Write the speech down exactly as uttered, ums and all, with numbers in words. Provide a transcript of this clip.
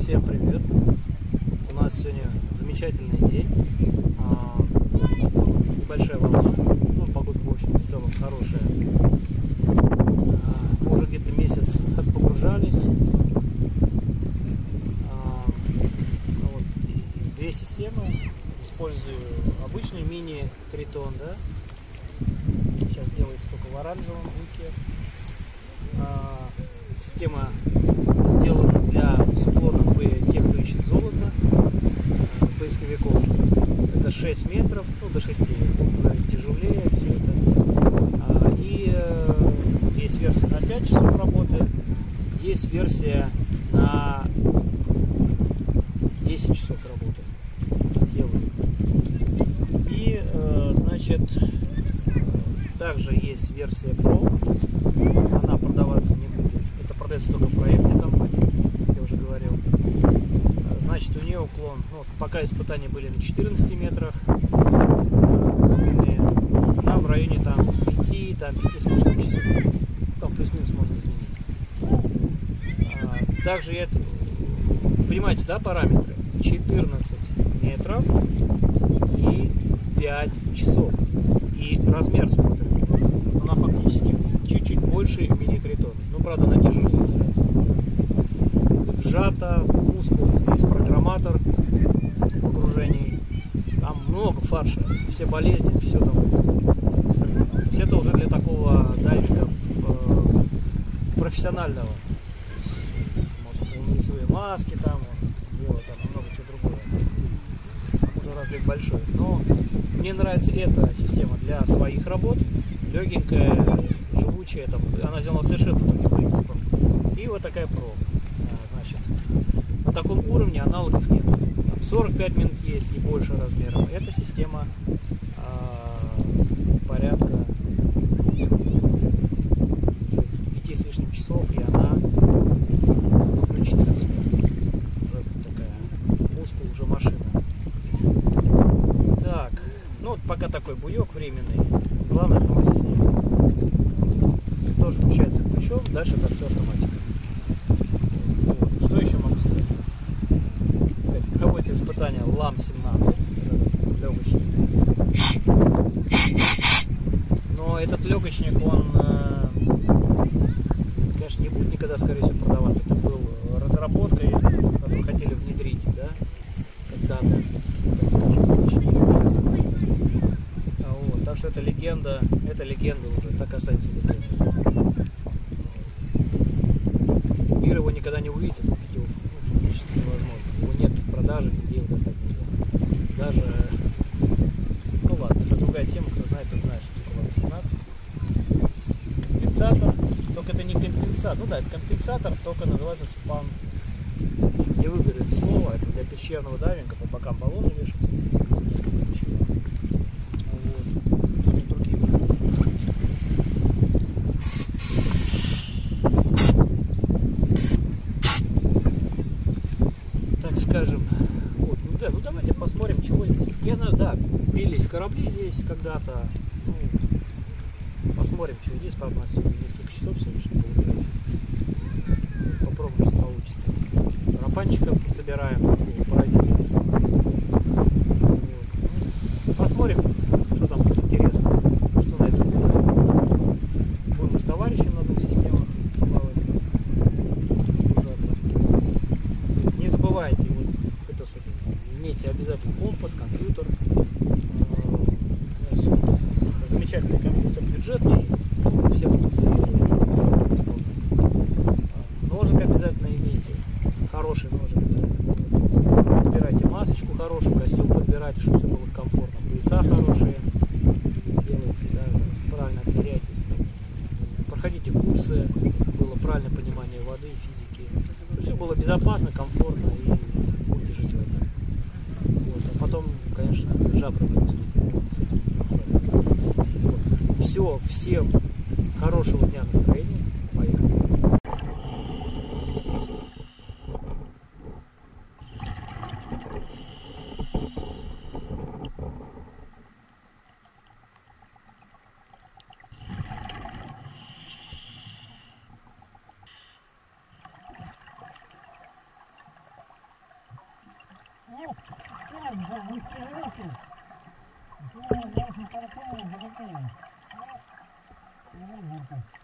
Всем привет! У нас сегодня замечательный день, а, небольшая волна, ну, погода в общем в целом хорошая. А, мы уже где-то месяц погружались. А, вот, две системы. Использую обычный мини-тритон, да? Сейчас делается только в оранжевом буке. А, система сделана для уклонов и тех, кто ищет золото, поисковиков. Это шесть метров, ну до шести, уже тяжелее все это. А, и э, есть версия на пять часов работы, есть версия на десять часов работы. Делаю. И э, значит, также есть версия Pro, она продаваться не будет. Это продается только проектной компании, я уже говорил. Значит, у нее уклон, ну, пока испытания были на четырнадцати метрах, там в районе там, пяти, там, пяти с лишним часов. Там плюс-минус можно изменить. А, также я, понимаете, да, параметры? четырнадцать метров и пять часов. И размер, смотрим, она фактически чуть-чуть больше мини-тритона. Ну, правда, она тяжелее. Сжата, мускул, есть программатор погружений. Там много фарша, все болезни, все там. То есть это уже для такого дайвинга э, профессионального. Может, волнистые маски там, делать там много чего другого. Уже разлив большой. Но мне нравится эта система для своих работ. Легенькая, живучая, там, она сделана совершенно другим принципом. И вот такая Pro. Значит, на таком уровне аналогов нет. сорок пять минут есть и больше размером. Эта система а, порядка пяти с лишним часов, и она ну, четырнадцать минут. Уже такая мускул, уже машина. Так, ну вот пока такой буек временный. Главное сама система. Тоже включается ключом, дальше это все автоматика. Вот. Что еще могу сказать? сказать Проводится испытание лам семнадцать, легочник. Но этот легочник, он, конечно, не будет никогда, скорее всего, продаваться. Это был разработкой, которую хотели внедрить, да, когда-то, так скажем, очень известно сколько. Вот. Так что это легенда, это легенда уже, так касается легенды. Мир его никогда не увидит, купить его ну, фактически невозможно. Его нет в продаже, нигде его достать нельзя. Даже, ну ладно, это другая тема, кто знает, тот знает, что такое восемнадцать. Компенсатор, только это не компенсатор, ну да, это компенсатор, только называется спан. Не выберу это слово, это для пещерного дайвинга, по бокам баллоны вешаются. Скажем, вот, ну, да, ну давайте посмотрим, чего здесь. Я знаю, да, бились корабли здесь когда-то. Ну, посмотрим, что есть. Правда, у нас сегодня несколько часов сегодняшнего погружения. Попробуем, что получится. Рапанчика собираем, паразиты. Вот. Посмотрим, что там будет интересно. Что на этом будет. Будем с товарищем на двух системах плавать, погружаться. Не забывайте. Имейте обязательно компас, компьютер, э, сумка. Замечательный компьютер, бюджетный, все функции исполняют. Ножик обязательно имейте, хороший ножик. Подбирайте масочку хорошую, костюм подбирайте, чтобы все было комфортно. Пояса хорошие делайте, да, правильно отмеряйтесь. Проходите курсы, было правильное понимание воды и физики, чтобы все было безопасно, комфортно и будете жить в воде. Потом, конечно, жабры выступят. Все, всем хорошего дня настроения. Поехали. Нет, нет, да, не стереотип. Это очень хорошо, это такое. Вот, вот, вот.